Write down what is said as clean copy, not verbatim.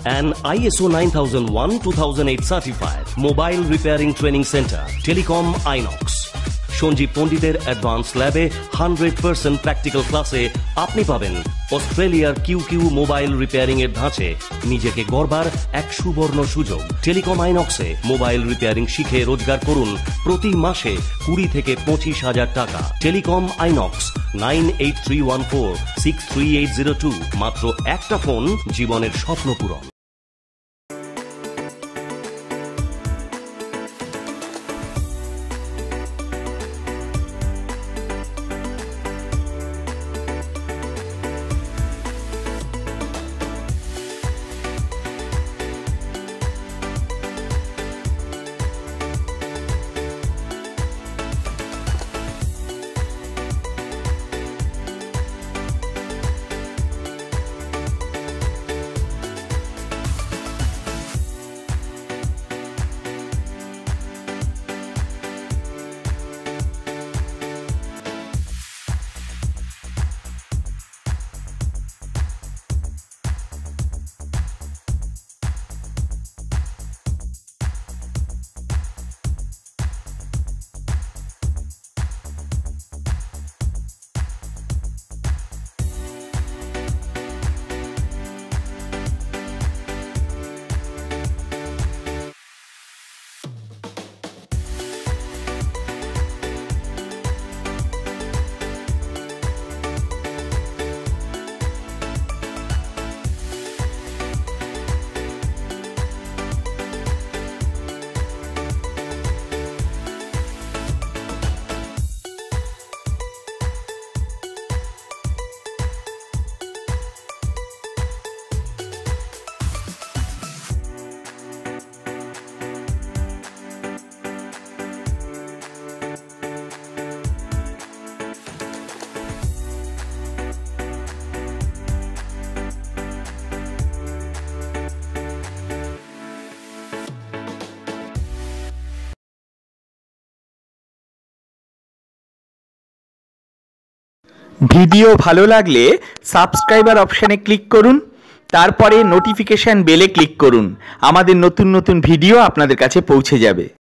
An ISO 9001-2008 certified mobile repairing training center, Telecom Inox. Sanjeev পণ্ডিতের advance ল্যাবে 100% practical ক্লাসে আপনি পাবেন অস্ট্রেলিয়ার কিউ মোবাইল রিপেয়ারিং এর ধাঁচে নিজেকে গড়বার এক সুবর্ণ সুযোগ। টেলিকম আইনক্সে মোবাইল রিপেয়ারিং শিখে রোজগার করুন প্রতি মাসে 20 থেকে 25,000 টাকা। Telecom Inox 9831463802। মাত্র একটা ফোন, জীবনের স্বপ্ন পূরণ। ভিডিও ভালো লাগলে সাবস্ক্রাইবার অপশানে ক্লিক করুন, তারপরে নোটিফিকেশন বেলে ক্লিক করুন। আমাদের নতুন নতুন ভিডিও আপনাদের কাছে পৌঁছে যাবে।